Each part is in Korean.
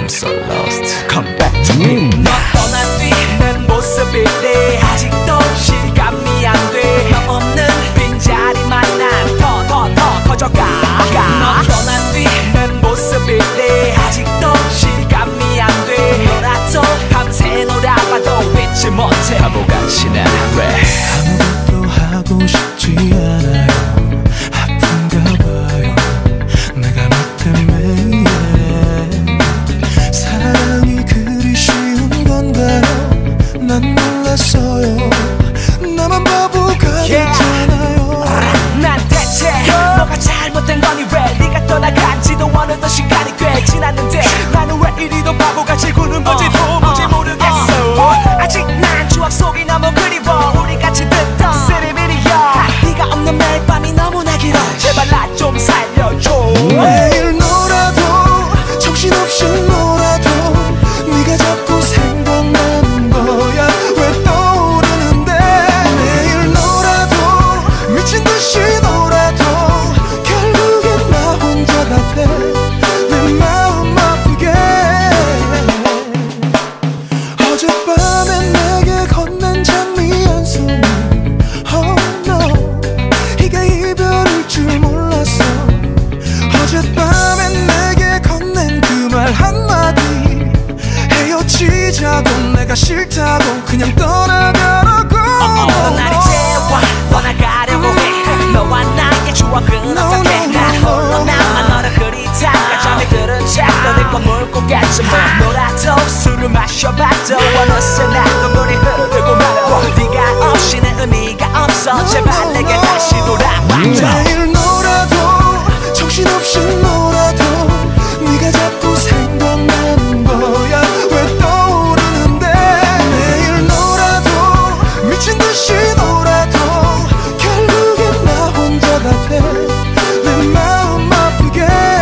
so lost. Come back to me. 너 떠난 뒤 내 모습일 때 아직도 실감이 안 돼. 너 없는 빈자리만 난 더 커져가. 너 떠난 뒤 내 모습일 때 아직도 실감이 안 돼. 너라도 밤새 놀아봐도 잊지 못해. 바보같이 난 왜 아무것도 하고 싶지 않아요. 아픈가 봐요 내가 너 때문에. 사랑이 그리 쉬운 건가요? 난 몰랐어요. 나만 바보가 됐잖아요. 난 대체 너가 잘못된 거니 왜 네가 떠나간지도 어느덧 시간이 꽤 지났는데 나는 왜 이리도 바보같이 구는 건지 도무지 모르겠어. 아직 난 추억 속이 너무 그리워. 우리 같이 듣던 쓰리미리야. 네가 없는 매일 밤이 너무나 길어. 제발 나 좀 살려줘. 매일 놀아도 정신없이 놀아도 네가 자꾸 생각나는 거야. 왜 떠오르는데 매일 놀아도 미친 듯이 놀아도 결국엔 나 혼자가 돼. 내 마음 아프게. 어젯밤에 내게 건넨 장미 한 송이 Oh no 이게 이별일 줄 몰랐어. 어젯밤에 내게 건넨 그 말 한마디 헤어지자고 내가 싫다고 그냥 떠나가라고. 넌 날 이제 와 떠나가려고 해. 너와 나의 추억은 어떻게 난 홀로 남아 너를 그리다가 잠이 들은 채 너네 건 물고겠지만 너라도 술을 마셔봐도 어느새 난 눈물이 흐르고 말아. 네가 없이 내 의미가 없어. 제발 내게 다시 돌아와줘. 매일 놀아도 정신없이 놀아도 네가 자꾸 생각나는 거야. 왜 떠오르는데 매일 놀아도 미친 듯이 놀아도 결국엔 나 혼자가 돼. 내 마음 아프게.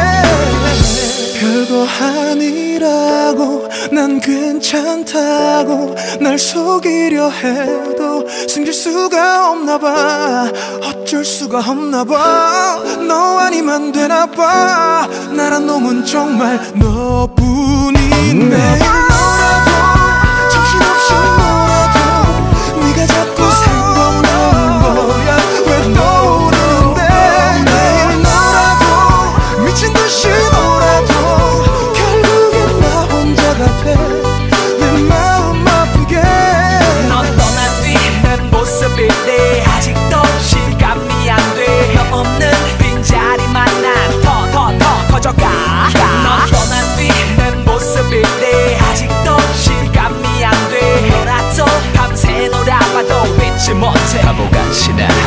별거 아니라고 난 괜찮다고 날 속이려 해도 숨길 수가 없나봐. 어쩔 수가 없나봐. 너 아니면 되나봐. 나란 놈은 정말 너뿐인. 매일 놀아도 정신없이 놀아도 네가 자꾸 생각나는 거야. 왜 떠오르는데 매일 놀아도 미친 듯이 놀아도 결국엔 나 혼자가 돼. 내 마음 아프게. 너 떠난 뒤 내 모습일 때 아직도 실감이 안 돼. 너 없는 빈자리만 난 더 커져가. 너 떠난 뒤 내 모습일 때 아직도 실감이 안 돼. 너라도 밤새 놀아봐도 잊지 못해. 바보같이 난